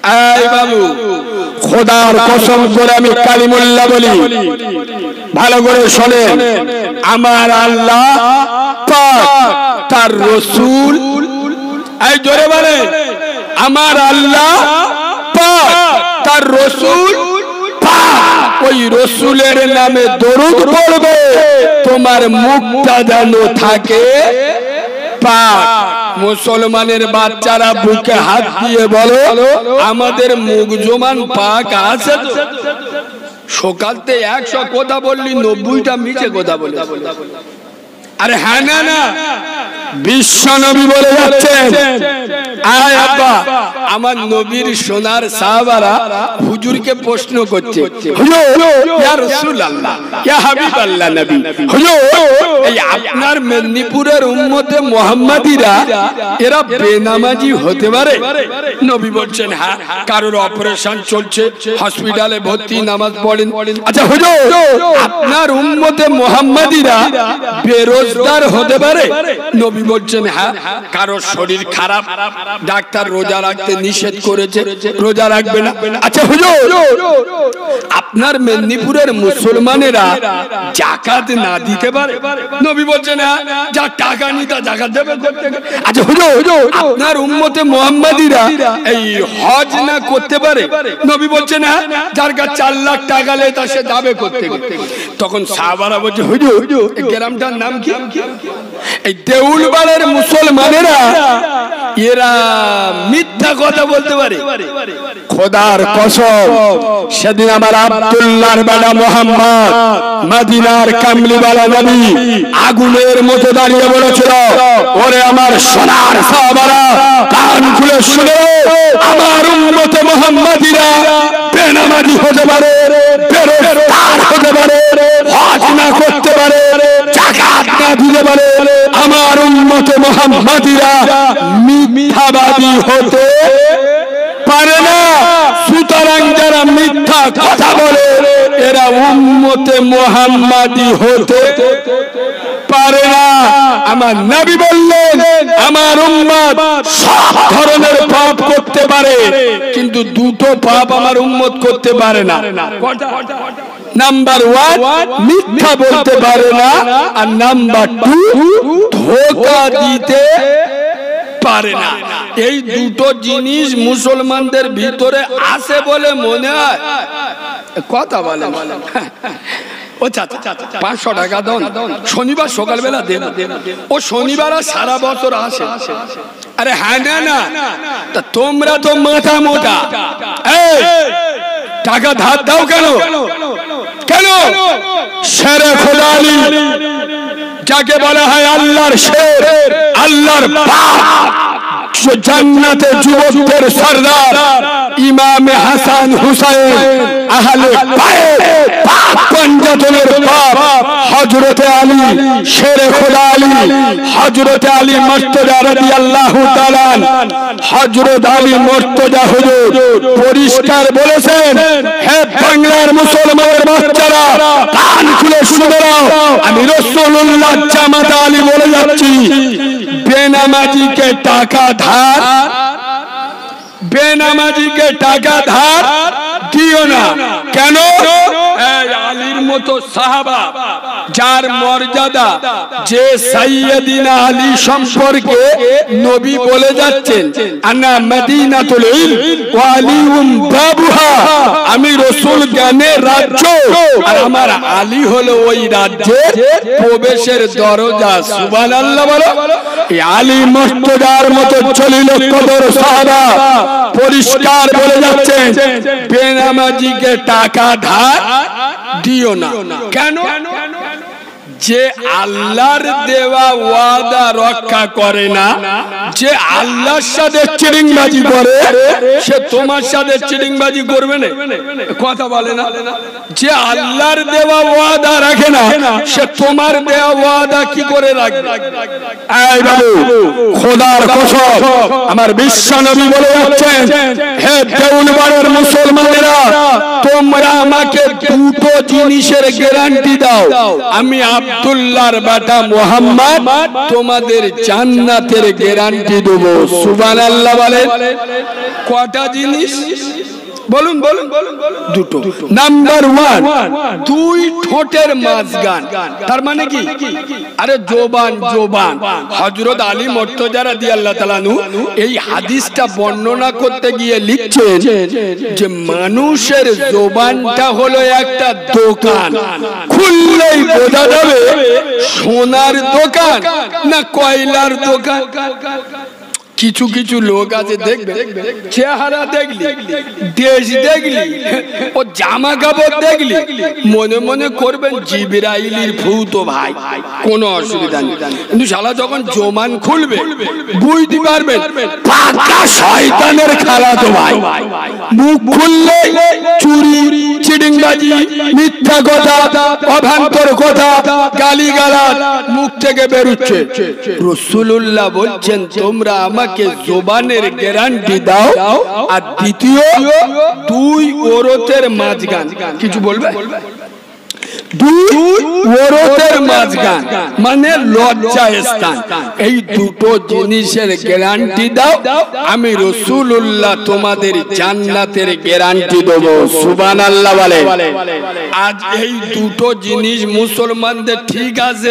এই বাবু, খোদার কসম করে আমি কালিমুল্লাহ বলি, ভালো করে শোনেন। আমার আল্লাহ পাক, তার রাসূল, এই জোরে বলেন, আমার আল্লাহ পাক, তার রাসূল পাক, ওই রাসূলের নামে দরুদ পড়বে, তোমার মুখটা যেন থাকে পাক। মুসলমানের বাচ্চারা বুকে হাত দিয়ে বলো, আমাদের মুখ জমান পাক আছে তো? সকালতে 100 কথা বললি, 90টা মিছে কথা বলে। আরে হ্যাঁ না না, বিশ্ব নবী বলে যাচ্ছেন, আয় আব্বা, আমার নবীর সোনার সাহাবারা হুজুরকে প্রশ্ন করছে, হুজুর ইয়া রাসূলুল্লাহ, ইয়া হাবিবাল্লাহ নবী, হুজুর এই আপনার মেদিনীপুরের উম্মতে মুহাম্মাদিরা এরা বেনামাজি হতে পারে? নবী বলছেন হ্যাঁ, কারোর অপারেশন চলছে, হসপিটালে ভর্তি, নামাজ পড়েন। আচ্ছা হুজুর, আপনার উম্মতে মুহাম্মাদিরা বেরোজগার হতে পারে? নবী বলছেন হ্যাঁ, কারোর শরীর খারাপ, ডাক্তার রোজা রাখতে নিষেধ করেছে, রোজা রাখবে না। আচ্ছা হুজুর, আপনার মেদিনীপুরের মুসলমানেরা যাকাত না দিতে পারে? নবী বলছেন হ্যাঁ, যা টাকা নিতা যাকাত দেবে। আচ্ছা হুজুর, আপনার উম্মতে মুহাম্মাদিরা এই হজ না করতে পারে? নবী বলছেন হ্যাঁ, যার কাছে 4 লাখ টাকা লে তা সে যাবে করতে। তখন সাহাবারা বলছে হুজুর এই গ্রামটার নাম কি? এই দেউলবাড়ের মুসলমানেরা এরা মিথ্যা কথা বলতে পারে? খোদার কসম, সেদিন আমার আব্দুল্লাহর বেটা মুহাম্মদ মদিনার কামলিওয়ালা নবী আগুনের মতো দাঁড়িয়ে বলেছিল, ওরে আমার সোনার সাহাবারা, কান খুলে শুনো, আমার উম্মতে মুহাম্মাদিরা বেনামাজি হতে পারে, বেরোজগার হতে পারে, হজ না করতে পারে, যাকাত না দিতে পারে, আমার উম্মতে মুহাম্মাদিরা মিথ্যাবাদী হতে পারে না। সুতরাং যারা মিথ্যা কথা বলে এরা উম্মতে মুহাম্মাদি হতে পারে না। আমার নবী বললেন, আমার উম্মত সব ধরনের পাপ করতে পারে, কিন্তু দুটো পাপ আমার উম্মত করতে পারে না। নাম্বার 1 মিথ্যা বলতে পারে না, আর নাম্বার 2 ধোঁকা দিতে পারে না। এই দুটো জিনিস মুসলমানদের ভিতরে আছে বলে মনে হয়। কথা বলে ও চাচা 500 টাকা দাও, শনিবার সকালবেলা দেন। ও শনিবার সারা বছর আসে। আরে হ্যাঁ না না, তোমরা তো মাথা মোটা, টাকা ধার দাও কেন? কেন? শেরে খোদা আলী, যাকে বলা হয় আল্লাহর শের, আল্লাহর বাপ, জান্নাতে যুবকদের সরদার ইমামে হাসান হুসাইন আহলে বাইত, পঞ্জাতনের বাপ হযরতে আলী, শেরে খোদা আলী, হযরতে আলী মুর্তজা রাদিয়াল্লাহু তাআলা, হযরত আলী মুর্তজা হুজুর পরিষ্কার বলেছেন, হে বাংলার মুসলমানের বাচ্চারা, কান খুলে শুনে নাও, আমি রাসূলুল্লাহ জামাতা আলী বলে যাচ্ছি, বেনামাজিকে টাকা ধার, বেনামাজিকে টাকা ধার দিও না। কেন? আলীর মতো সাহাবা, যার মর্যাদা, যে সাইয়্যিদিনা আলী সম্পর্কে নবী বলে যাচ্ছেন, আনা মদিনাতুল ইলম ওয়া আলিউম বাবুহা, আমি রাসূল জ্ঞানের রাজ্য, আর আমার আলী হলো ওই রাজ্যের প্রবেশের দরজা। সুবহানাল্লাহ বলো। এই আলী মুর্তজার মতো চলিল কদর সাহাবা পরিষ্কার বলে যাচ্ছেন, বেনামাজিকে টাকা ধার দিও না। কেন? যে আল্লাহর দেওয়া ওয়াদা রক্ষা করে না, যে আল্লাহর সাথে চিটিংবাজি করে, সে তোমার সাথে চিটিংবাজি করবে না। কথা বলে না। যে আল্লাহর দেওয়া ওয়াদা রাখে না, সে তোমার দেওয়া ওয়াদা কি করে রাখবে? এই বাবু, খোদার কসম, আমার বিশ্ব নবী বলে যাচ্ছেন, হে দেউলবাড়ের মুসলমানেরা, তোমরা আমাকে দুটো জিনিসের গ্যারান্টি দাও, আমি আব্দুল্লাহর বেটা মুহাম্মদ তোমাদের জান্নাতের গ্যারান্টি দেব। সুবহানাল্লাহ বলেন। কয়টা জিনিস বলুন বলুন? দুটো। নাম্বার ওয়ান, দুই ঠোঁটের মাঝখান। তার মানে কি? আরে জোবান জোবান। হযরত আলী মুর্তজা রাদিয়াল্লাহু তাআলা আনহু এই হাদিসটা বর্ণনা করতে গিয়ে লিখছেন যে মানুষের জোবানটা হলো একটা দোকান, খুললেই বোঝা যাবে সোনার দোকান না কয়লার দোকান। কিছু কিছু লোক আছে দেখবে, চেহারা দেখলি, দেশ দেখলি, ও জামা কাপড় দেখলি, মনে মনে করবেন জিবরাইলের ভূত ভাই, কোনো অসুবিধা নেই। কিন্তু শালা যখন জমান খুলবে বুঝতে পারবেন পাকা শয়তানের খালাতো ভাই। মুখ খুললে চুরি, চিটিংবাজি, মিথ্যা কথা, অভান্তর কথা, গালিগালাজ মুখ থেকে বেরোচ্ছে। রাসূলুল্লাহ বলছেন তোমরা আমাকে জবানের গ্যারান্টি দাও, আর দ্বিতীয় দুই ওরতের মাঝখান। কিছু বলবে? দুই ওরতের মাঝখান মানে লজ্জা স্থান। এই দুটো জিনিসের গ্যারান্টি দাও, আমি রাসূলুল্লাহ তোমাদের জান্নাতের গ্যারান্টি দেব। সুবহানাল্লাহ বলে। আজ এই দুটো জিনিস মুসলমানদের ঠিক আছে?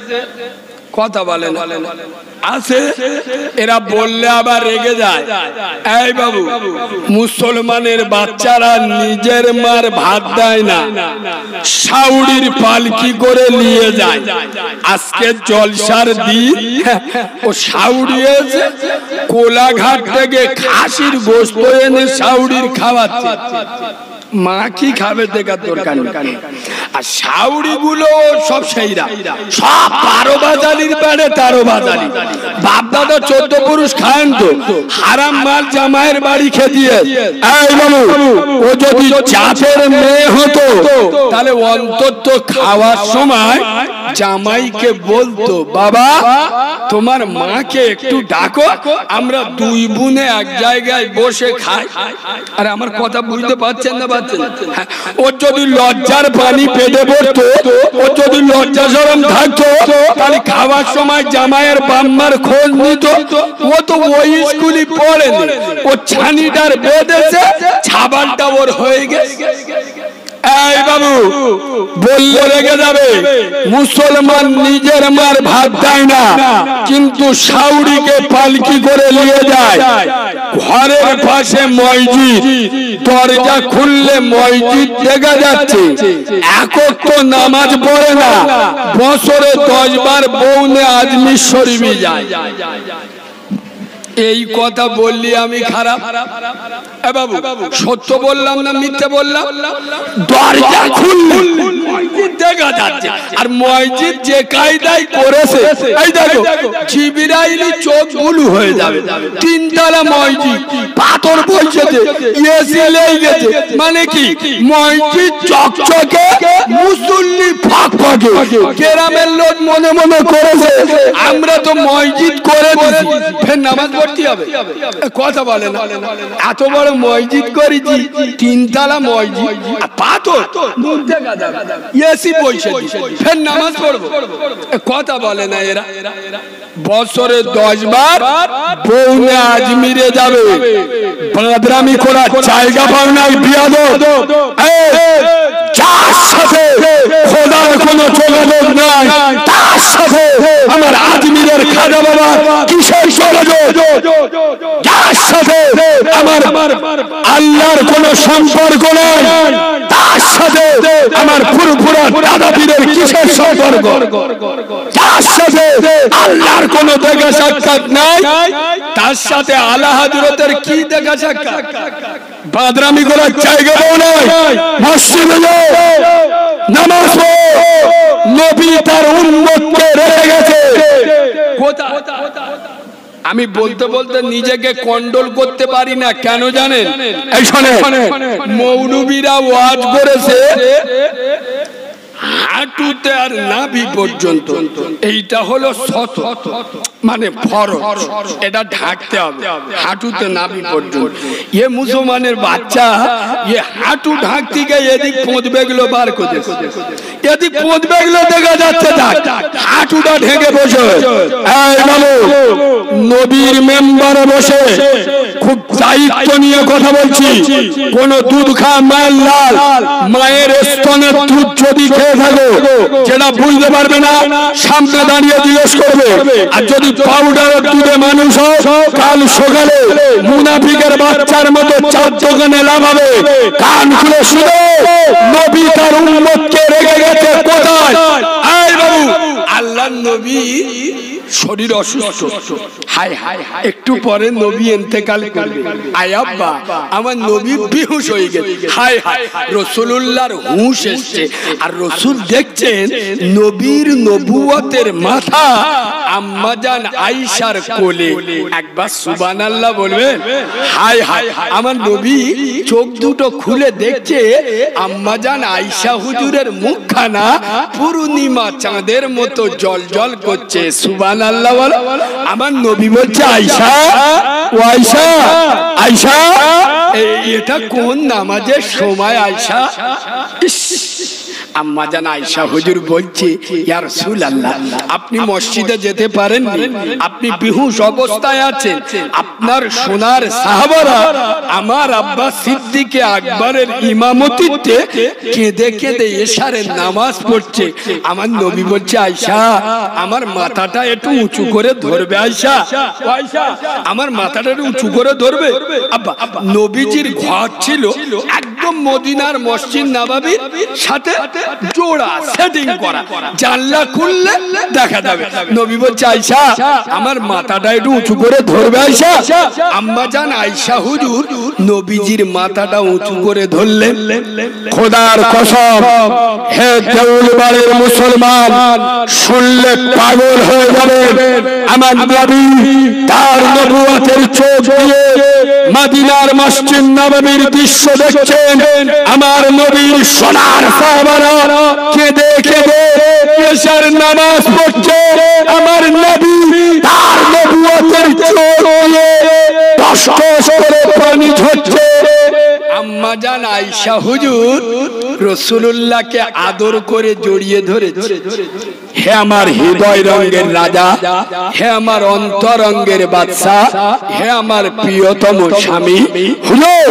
কথা বলেন আছে? এরা বললে আবার রেগে যায়। এই বাবু, মুসলমানের বাচ্চারা নিজের মার ভাত দেয় না, শাউড়ির পালকি করে নিয়ে যায়। আজকে জলসার দিন ও শাউড়ি এসে কোলাঘাট থেকে খাসির গোশত এনে শাউড়ির খাওয়াচ্ছে। মা কি খাবে দেখার দরকার নেই। আর শাউড়ি গুলো সব সেইরা, সব 12 বাজালির বেড়ে 13 বাজালি। বাপ দাদা 14 পুরুষ খান তো হারাম মাল জামাইয়ের বাড়ি খেয়ে। এই বাবু, ও যদি চাচের মেয়ে হতো তাহলে অন্তত খাওয়ার সময় জামাইকে বলতো বাবা তোমার মাকে একটু ডাকো, আমরা দুই বোনে এক জায়গায় বসে খাই। আরে আমার কথা বুঝতে পারছেন না? ওর যদি লজ্জার পানি পেটে পড়তো, ওর যদি লজ্জা শরম থাকতো, তাহলে খাওয়ার সময় জামাইয়ের বাম্মার খোঁজ নিত। ও তো ওই স্কুলে পড়েনি, ও ছানিটার বেঁধেছে, ছাবালটা ওর হয়ে গেছে। এই বাবু, বললে রেগে যাবে। মুসলমান নিজের মার ভাত দেয় না, কিন্তু শাউড়িকে পালকি করে নিয়ে যায়। ঘরের পাশে মসজিদ, দরজা খুললে মসজিদ দেখা যাচ্ছে, একক তো নামাজ পড়ে না, বছরে 10 বার বউনে আজমির শরীফে যায়। এই কথা বললি আমি খারাপ? বাবু, সত্য বললাম না মিথ্যে বললাম? দরজা খুললে মসজিদ দেখা যাচ্ছে, আর মসজিদ যে কায়দায় করেছে, এই দেখো জিবরাইল চোখ বুলু হয়ে যাবে। 3 তলা মসজিদ, পাথর বসেছে, এসি লেগে গেছে, মানে কি মসজিদ চকচকে, মুসল্লি ফাঁকফাঁকে। গ্রামের লোক মনে মনে করেছে আমরা তো মসজিদ করে দিয়েছি, ফের নামাজ পড়তে হবে। কথা বলে না? এত বড় মসজিদ করেছি, 3 তলা মসজিদ, পাথর মুখ দেখা যাবে, এসি বসে, ফের নামাজ পড়বো? কথা বলে না এরা। বছরে 10 বার বউনে আজমিরে যাবে, বাঁদরামি করার জায়গা পাও না। বিয়াদব, যার সাথে খোদার কোনো যোগাযোগ নাই, তার সাথে আমার আজমিরের খাজা বাবা কিসের যোগাযোগ? যার সাথে আমার আল্লাহর কোনো সম্পর্ক নাই, তার সাথে আমার ফুরফুরা দাদা পীরের কিসের সম্পর্ক? যার সাথে আল্লাহর কোনো দেখা সাক্ষাৎ নাই, তার সাথে আলা হযরতের কি দেখা সাক্ষাৎ? বাদরামি করার জায়গা পাও নাই, মসজিদে যাও, নামাজ পড়ো। নবী তার উম্মতকে রেখে গেছে। আমি বলতে বলতে নিজেকে কন্ট্রোল করতে পারি না, কেন জানেন? এই শোনেন, মৌলবীরা ওয়াজ করেছে হাঁটুতে আর নাভি পর্যন্ত, এইটা হলো শত মানে ফরজ, এটা ঢাকতে হবে হাঁটুতে নাভি পর্যন্ত। এ মুসলমানের বাচ্চা এ হাঁটু ঢাকতে গিয়ে এদিক পোঁতবে গুলো বার করে, এদিক পোঁতবে গুলো দেখা যাচ্ছে হাঁটুটা ঢেকে বসে। এই বাবু, নবীর মেম্বারে বসে খুব দায়িত্ব নিয়ে কথা বলছি। কোন দুধ খা মায়ের লাল, মায়ের স্তনের দুধ যদি খেয়ে থাকো, যেটা বুঝতে পারবে না সামনে দাঁড়িয়ে জিজ্ঞেস করবে। আর যদি পাউডারের দুধে মানুষ কাল সকালে মুনাফিকের বাচ্চার মতো চার দোকানে লাভাবে। কান খুলে শুনে নবী তার উম্মতকে রেখে গেছে কোথায়? এই বাবু, আল্লাহর নবী শরীর অসুস্থ, হায় হায় একটু পরে নবী ইন্তেকাল করবে। আয় আব্বা, আমার নবী বেহুশ হয়ে গেছে। হায় হায়, রাসূলুল্লাহর হুঁশ এসেছে। আর রাসূল দেখছেন নবীর নবুয়তের মাথা আম্মাজান আয়েশার কোলে। একবার সুবহানাল্লাহ বলবেন? হায় হায়, আমার নবী চোখ দুটো খুলে দেখছে আম্মাজান আয়েশা হুজুরের মুখখানা পূর্ণিমা চাঁদের মতো জলজল করছে। সুবহানাল্লাহ বলো। আমার নবী বলছে আয়েশা, ও আয়েশা, আয়েশা এটা কোন নামাজের সময় আয়েশা? আম্মাজান আয়েশা হুজুর বলছে, ইয়া রাসূলুল্লাহ, আপনি মসজিদে যেতে পারেন, আপনি বেহুশ অবস্থায় আছেন। আপনার সোনার সাহাবারা আমার আব্বা সিদ্দিকে আকবরের ইমামতিতে কেঁদে কেঁদে এশারের নামাজ পড়ছে। আমার নবী বলছে আয়েশা, আমার মাথাটা একটু উঁচু করে ধরবে। আয়েশা, আয়েশা আমার মাথাটা একটু উঁচু করে ধরবে। আব্বা, নবীজির ঘর ছিল একদম মদিনার মসজিদ নববীর সাথে জোড়া সেটিং করা, জানলা খুললে দেখা যাবে। নবী বলছে আয়েশা, আমার মাথাটা একটু উঁচু করে ধরবে। আয়েশা, আম্মাজান আয়েশা হুজুর নবীজির মাথাটা উঁচু করে ধরলেন। খোদার কসম, হে দেউলবাড়ির মুসলমান, শুনলে পাগল হয়ে যাবে। আমার নবী তার নবুয়তের চোখ দিয়ে মদিনার মসজিদ নববীর দৃশ্য দেখছেন। আমার নবীর সোনার সাহাবারা কেঁদে কেঁদে এশার নামাজ পড়ছে। আমার নবী তার নবুয়তের চোখ দিয়ে টস টস করে পানি ঝরছে। আম্মাজান আয়েশা হুজুর রাসূলুল্লাহকে আদর করে জড়িয়ে ধরেছে। হে আমার হৃদয় রঙের রাজা, হে আমার অন্তরঙ্গের বাদশা, হে আমার প্রিয়তম স্বামী। হুজুর,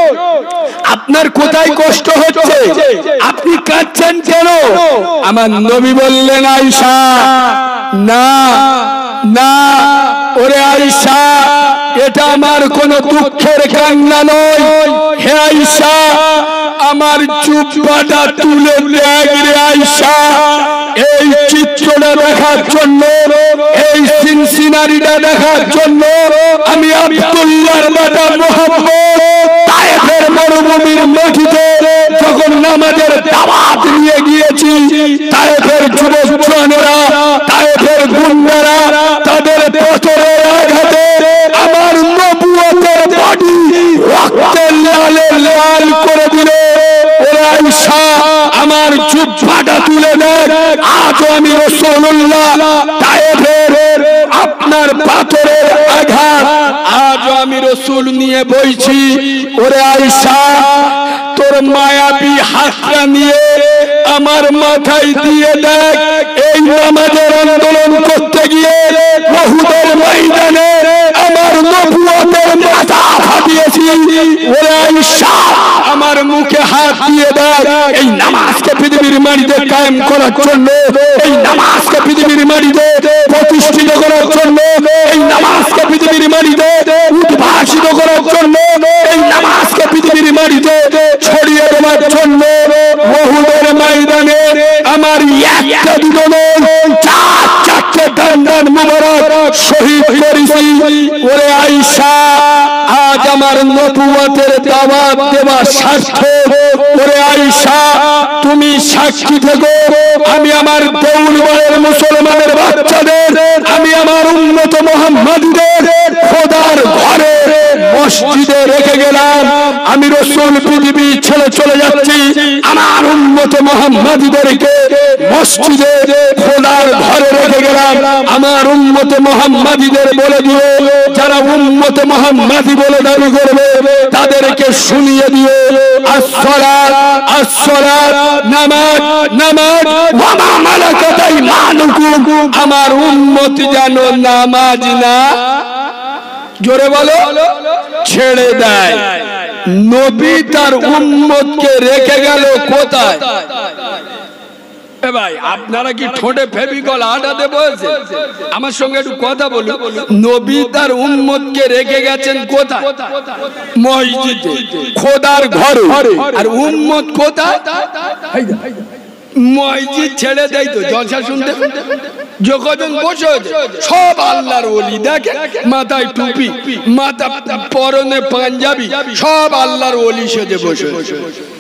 আপনার কোথায় কষ্ট হচ্ছে? আপনি কাঁদছেন কেন? আমার নবী বললেন আয়েশা, না না, ওরে আয়েশা, এটা আমার কোন দুঃখের কান্না নয়। হে আয়েশা, আমার জুব্বাটা তুলে দেখ রে আয়েশা। এই চিত্রটা দেখার জন্য, এই সিনসিনারিটা দেখার জন্য আমি আব্দুল্লাহর বেটা মুহাম্মদ তায়েফের মরুভূমির মাটিতে যখন নামাজের দাওয়াত নিয়ে গিয়েছি, তায়েফের যুবক জওয়ানেরা, তায়েফের গুন্ডারা তাদের পাথরের আঘাতে আমার নবুয়তের বডি রক্তের লালে লাল করে দিল। ওরে আয়েশা, আমার জুব্বাটা তুলে দেখ। আজ আমি রাসূলুল্লাহ তায়েফের আপনার পাথরের আঘাত আজ আমি রাসূল নিয়ে বইছি। ওরে আয়েশা, তোর মায়াবী হাতটা নিয়ে আমার মাথায় দিয়ে দেখ। এই নামাজের আন্দোলন করতে গিয়ে উহুদের ময়দানে আমার নবুয়তের মাথা ফাটিয়েছি। ওরে আয়েশা, আমার মুখে হাত দিয়ে দেখ। এই নামাজকে পৃথিবীর মাটিতে কায়েম করার জন্য, এই নামাজকে পৃথিবীর মাটিতে প্রতিষ্ঠিত করার জন্য, এই নামাজকে পৃথিবীর মাটিতে উদ্ভাসিত করার জন্য, এই নামাজকে পৃথিবীর মাটিতে ছড়িয়ে দেওয়ার জন্য উহুদের ময়দানে আমার একটা দুটো নয়, চার চারটে ডান্ডান মুবারক শহীদ করেছি। ওরে আয়েশা, আজ আমার নবুয়তের দাওয়াত দেওয়ার সার্থক। ওরে আয়েশা, তুমি সাক্ষী থেকো। আমি আমার দেউলবাড়ির মুসলমানের বাচ্চাদের, আমি আমার উম্মত মুহাম্মাদীদের খোদার ঘরে মসজিদে রেখে গেলাম। আমি রাসূল পৃথিবী ছেড়ে চলে যাচ্ছি, আমার উম্মত মুহাম্মাদীদেরকে মসজিদে খোদার ঘরে রেখে গেলাম। আমার উম্মত মুহাম্মাদীদের বলে দিও, যারা উম্মত মুহাম্মাদী বলে দাবি করবে তাদেরকে শুনিয়ে দিও, আসসালাত আসসালাত, নামাজ নামাজ, ওয়া মা মালাকাত আইমানুকুম, আমার উম্মত যেন নামাজ না, জোরে বলো, ছেড়ে দেয়। নবী তার উম্মতকে রেখে গেল কোথায়? ভাই আপনারা কি ঠোঁটে ফেভিকল আটাতে বলছে? আমার সঙ্গে একটু কথা বলুন। নবী তার উম্মতকে রেখে গেছেন কোথায়? মসজিদে, খোদার ঘরে। আর উম্মত কোথায়? মসজিদ ছেড়ে দেয় তো জলসা শুনতে, যখন বসে সব আল্লাহর ওলি, দেখে মাথায় টুপি, মাথা পরনে পাঞ্জাবি, সব আল্লাহর ওলি সেজে বসে।